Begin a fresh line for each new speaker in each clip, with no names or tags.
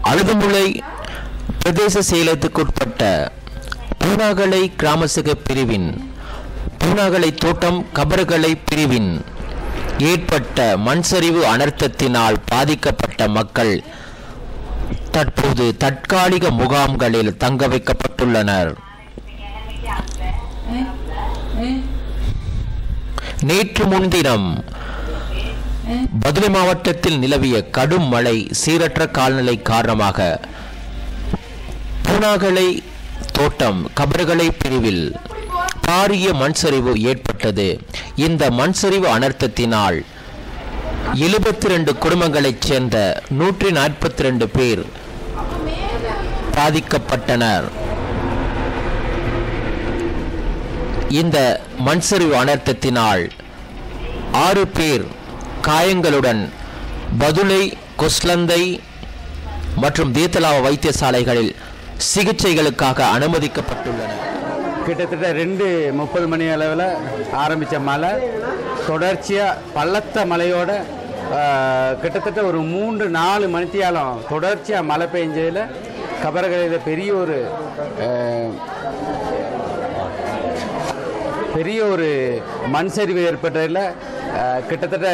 அழுதுமுலை பிரதேச செயலகத்துக்குட்பட்ட பூனாகலை கிராமசக பிரிவின் பூனாகலை தோட்டம் கபறுகளை பிரிவின் ஏற்பட்ட மண்சரிவு அனர்த்தத்தினால் பாதிக்கப்பட்ட மக்கள் தற்போது தற்காலிக முகாம்களில் தங்க வைக்கப்பட்டுள்ளனர். நேற்று முன்தினம் பதுளை மாவட்டத்தில் நிலவிய கடும் மழை சீரற்ற காலநிலை காரணமாக பூனாகலை தோட்டம் கபறுகளை பிரிவில் பாரிய மண்சரிவு ஏற்பட்டது. இந்த மண்சரிவு அனர்த்தத்தினால் 72 குடும்பங்களைச் சேர்ந்த 142 பேர் பாதிக்கப்பட்டனர். இந்த மண்சரிவு அனர்த்தத்தினால் 6 பேர் காயங்களுடன் பதுளை, கொஸ்லந்தை மற்றும் தேத்தலாவ வைத்தியசாலைகளில் சிகிச்சைகளுக்காக அனுமதிக்கப்பட்டுள்ளனர்.
கிட்டத்தட்ட 2:30 மணி அளவில் ஆரம்பித்த மழை தொடர்ச்சியாக பள்ளத்த மழையோட கிட்டத்தட்ட ஒரு 3-4 மணித்தியாலம் தொடர்ச்சியாக மழை பெஞ்சதில் கபறுகளில் பெரிய ஒரு மண் சரிவு ஏற்பட்டதில் கிட்டத்தட்ட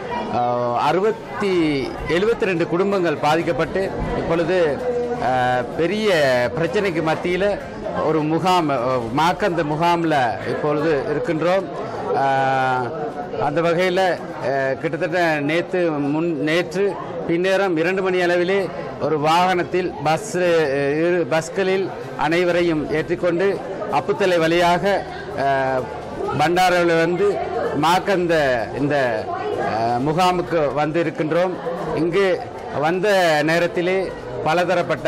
72 குடும்பங்கள் பாதிக்கப்பட்டு இப்பொழுது பெரிய பிரச்சனைக்கு மத்தியில் ஒரு முகாம் மாக்கந்த முகாமில் இப்பொழுது இருக்கின்றோம். அந்த வகையில் கிட்டத்தட்ட நேற்று பின்னேரம் 2 மணி அளவிலே ஒரு வாகனத்தில் பஸ்களில் அனைவரையும் ஏற்றிக்கொண்டு அப்புத்தலை வழியாக பண்டாரவில் வந்து மாக்கந்த இந்த முகாமுக்கு வந்து இருக்கின்றோம். இங்கு வந்த நேரத்திலே பலதரப்பட்ட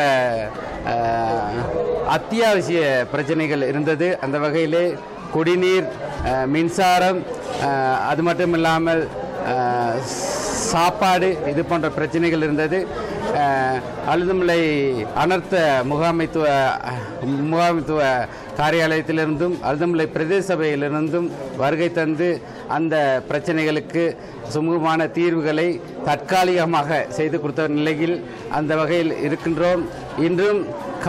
அத்தியாவசிய பிரச்சனைகள் இருந்தது. அந்த வகையிலே குடிநீர், மின்சாரம், அது மட்டும் இல்லாமல் சாப்பாடு, இது போன்ற பிரச்சனைகள் இருந்தது. அழுதுமலை அனர்த்த முகாமைத்துவ காரியாலயத்திலிருந்தும் அழுதுமலை பிரதேச சபையிலிருந்தும் வருகை தந்து அந்த பிரச்சனைகளுக்கு சுமூகமான தீர்வுகளை தற்காலிகமாக செய்து கொடுத்த நிலையில் அந்த வகையில் இருக்கின்றோம். இன்றும்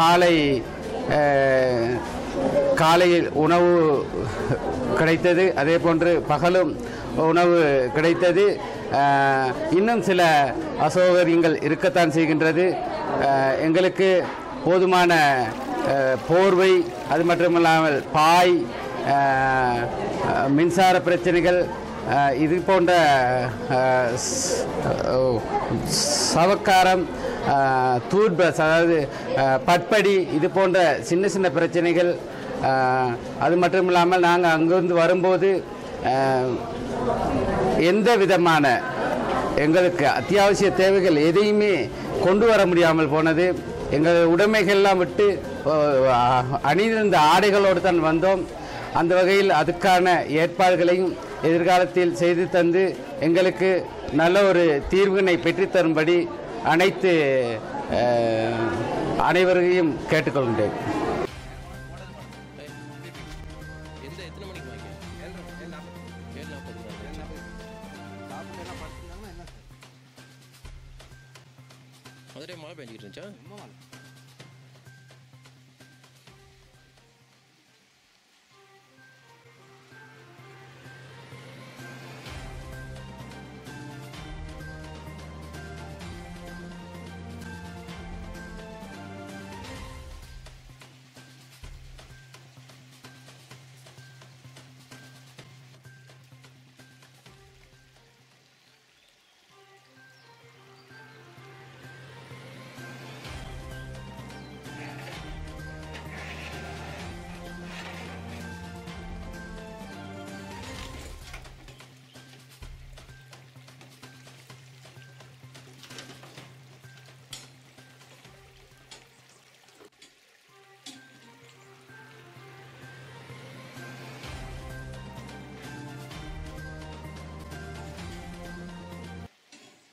காலையில் உணவு கிடைத்தது, அதே போன்று பகலும் உணவு கிடைத்தது. இன்னும் சில அசௌகரியங்கள் இருக்கத்தான் செய்கின்றது. எங்களுக்கு போதுமான போர்வை, அது மட்டுமில்லாமல் பாய், மின்சார பிரச்சனைகள், இது போன்ற சவக்காரம், டூத் பிரஷ், அதாவது பட்படி, இது போன்ற சின்ன சின்ன பிரச்சனைகள். அது மட்டும் இல்லாமல் நாங்கள் அங்கிருந்து வரும்போது எந்த விதமான எங்களுக்கு அத்தியாவசிய தேவைகள் எதையுமே கொண்டு வர முடியாமல் போனது. எங்கள் உடைமைகள்லாம் விட்டு அணிந்திருந்த ஆடைகளோடு தான் வந்தோம். அந்த வகையில் அதுக்கான ஏற்பாடுகளையும் எதிர்காலத்தில் செய்து தந்து எங்களுக்கு நல்ல ஒரு தீர்வினை பெற்றுத்தரும்படி அனைவரையும் கேட்டுக்கொள்கின்றேன்.
மழை பெஞ்சிட்டு இருந்துச்சா?